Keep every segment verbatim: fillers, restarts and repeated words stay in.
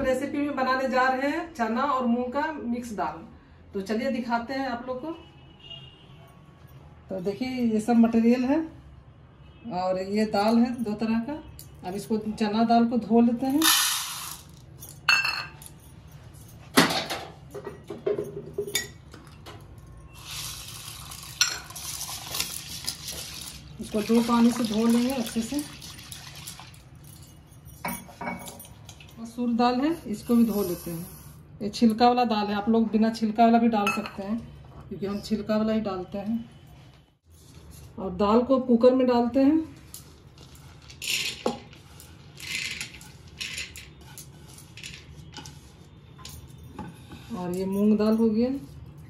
Recipe में बनाने जा रहे हैं चना और मूंग का मिक्स दाल। तो चलिए दिखाते हैं आप लोग को। तो देखिए ये सब मटेरियल है और ये दाल है दो तरह का। अब इसको चना दाल को धो लेते हैं। इसको दो पानी से धो लेंगे अच्छे से। मसूर दाल है, इसको भी धो लेते हैं। ये छिलका वाला दाल है, आप लोग बिना छिलका वाला भी डाल सकते हैं क्योंकि हम छिलका वाला ही डालते हैं। और दाल को कुकर में डालते हैं। और ये मूंग दाल हो गया।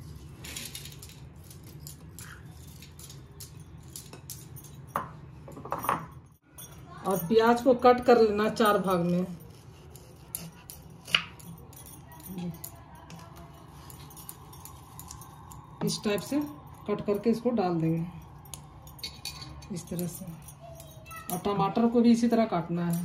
और प्याज को कट कर लेना चार भाग में। इस टाइप से कट करके इसको डाल देंगे इस तरह से। और टमाटर को भी इसी तरह काटना है।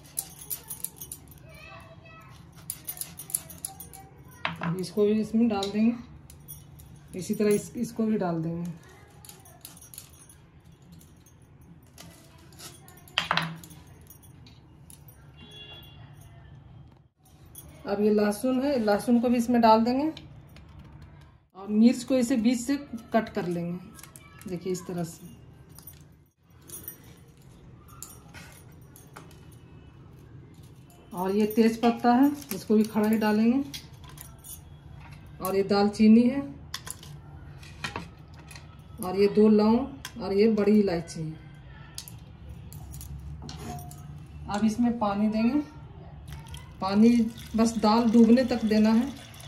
इसको भी इसमें डाल देंगे इसी तरह। इस, इसको भी डाल देंगे। अब ये लहसुन है, लहसुन को भी इसमें डाल देंगे। और मिर्च को इसे बीच से कट कर लेंगे, देखिए इस तरह से। और ये तेज पत्ता है, इसको भी खड़ा ही डालेंगे। और ये दालचीनी है। और ये दो लौंग और ये बड़ी इलायची है। अब इसमें पानी देंगे। पानी बस दाल डूबने तक देना है।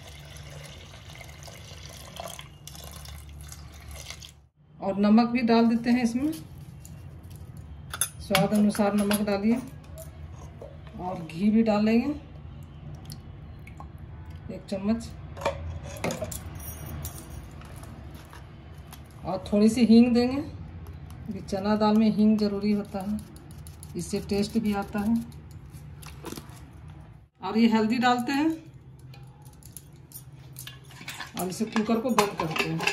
और नमक भी डाल देते हैं इसमें, स्वाद अनुसार नमक डालिए। और घी भी डालेंगे एक चम्मच। और थोड़ी सी हींग देंगे, क्योंकि चना दाल में हींग जरूरी होता है, इससे टेस्ट भी आता है। और ये हल्दी डालते हैं। और इसे कुकर को बंद करते हैं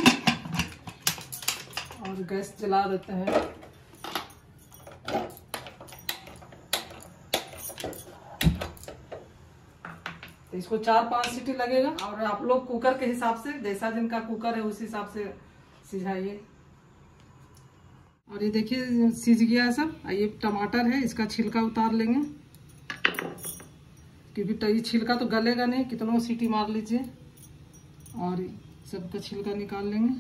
और गैस जला देते हैं। तो इसको चार पांच सीटी लगेगा। और आप लोग कुकर के हिसाब से, जैसा जिनका कुकर है उस हिसाब से सिझाइए। और ये देखिए सिझ गया सब। ये टमाटर है, इसका छिलका उतार लेंगे क्योंकि ये छिलका तो गलेगा नहीं, कितनों सीटी मार लीजिए। और सबका छिलका निकाल लेंगे।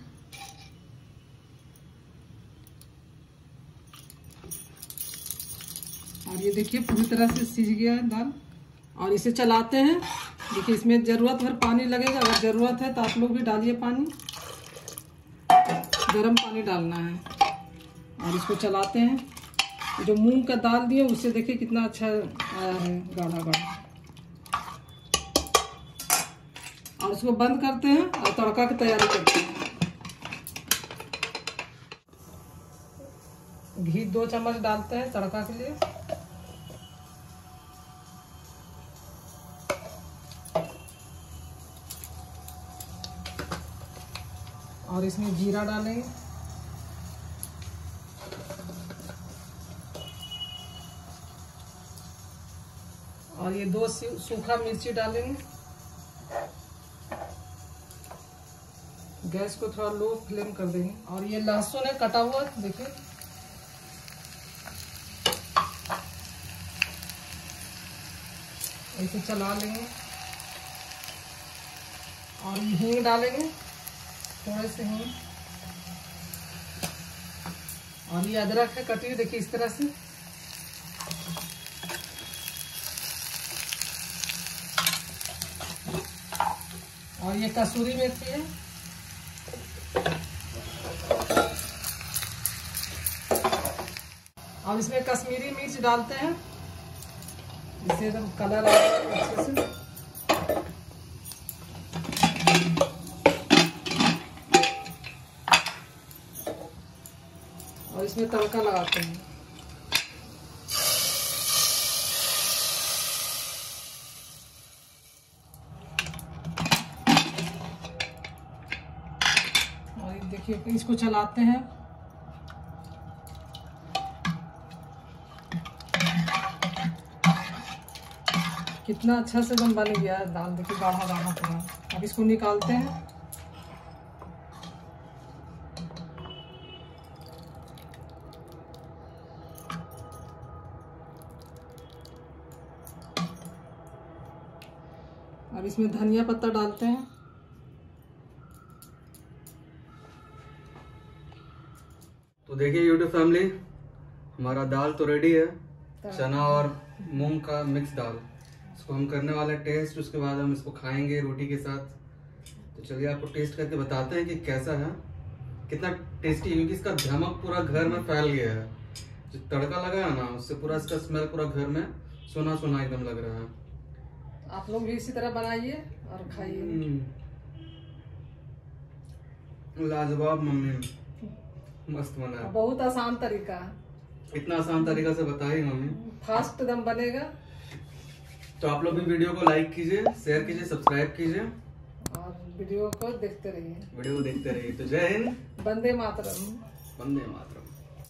और ये देखिए पूरी तरह से सिझ गया है दाल। और इसे चलाते हैं। देखिए इसमें ज़रूरत भर पानी लगेगा, अगर ज़रूरत है तो आप लोग भी डालिए पानी। गरम पानी डालना है। और इसको चलाते हैं। जो मूंग का दाल दिए उससे देखिए कितना अच्छा आया है, गाढ़ा गाढ़ा। और इसको बंद करते हैं और तड़का की तैयारी करते हैं। घी दो चम्मच डालते हैं तड़का के लिए। और इसमें जीरा डालेंगे। और ये दो सूखा मिर्ची डालेंगे। गैस को थोड़ा लो फ्लेम कर देंगे। और ये लहसुन है कटा हुआ, देखिए। ऐसे चला लेंगे। और हींग डालेंगे, थोड़े से हींग। और ये अदरक है कटी हुई, देखिए इस तरह से। और ये कसूरी मेथी है। अब इसमें कश्मीरी मिर्च डालते हैं, इससे एकदम कलर आएगा अच्छे से। और इसमें तड़का लगाते हैं। और देखिए इसको चलाते हैं। कितना अच्छा से एकदम बन गया है दाल, देखिए गाढ़ा गाढ़ा पूरा। अब इसको निकालते हैं। अब इसमें धनिया पत्ता डालते हैं। तो देखिए यूट्यूब फैमिली, हमारा दाल तो रेडी है, चना और मूंग का मिक्स दाल। इसको हम करने वाले टेस्ट, उसके बाद हम इसको खाएंगे रोटी के साथ। तो चलिए आपको टेस्ट करके बताते हैं कि कैसा है, कितना टेस्टी है। क्योंकि इसका धमक पूरा घर में फैल गया है, जो तड़का लगा है ना उससे पूरा इसका स्मेल पूरा घर में सोना सोना एकदम लग रहा है। आप लोग भी इसी तरह बनाइए और खाइए। लाजवाब मम्मी, मस्त बना है। बहुत आसान तरीका है, इतना आसान तरीका से बताइए मम्मी, फास्ट एकदम बनेगा। तो आप लोग भी वीडियो को लाइक कीजिए, शेयर कीजिए, सब्सक्राइब कीजिए और वीडियो को देखते रहिए। वीडियो को देखते रहिए। तो जय हिंद, वंदे मातरम। वंदे मातरम।